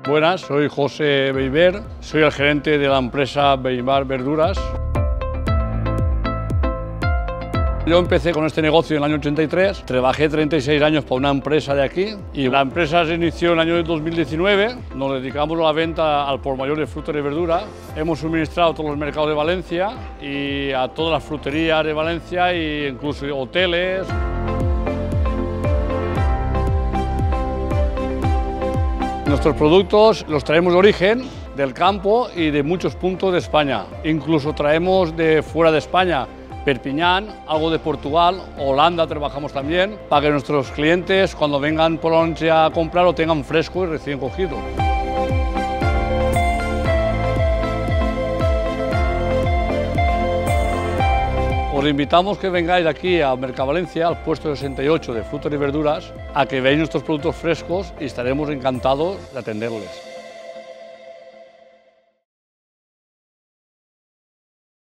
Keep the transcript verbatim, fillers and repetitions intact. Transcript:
Buenas, soy José Beiber, soy el gerente de la empresa Beiber Verduras. Yo empecé con este negocio en el año ochenta y tres, trabajé treinta y seis años para una empresa de aquí y la empresa se inició en el año dos mil diecinueve, nos dedicamos a la venta al por mayor de fruta y verdura. Hemos suministrado a todos los mercados de Valencia y a todas las fruterías de Valencia e incluso hoteles. Nuestros productos los traemos de origen, del campo y de muchos puntos de España. Incluso traemos de fuera de España, Perpiñán, algo de Portugal, Holanda trabajamos también, para que nuestros clientes cuando vengan por la noche a comprar lo tengan fresco y recién cogido. Os invitamos que vengáis aquí a Mercavalencia, al puesto sesenta y ocho de frutas y verduras, a que veáis nuestros productos frescos y estaremos encantados de atenderles.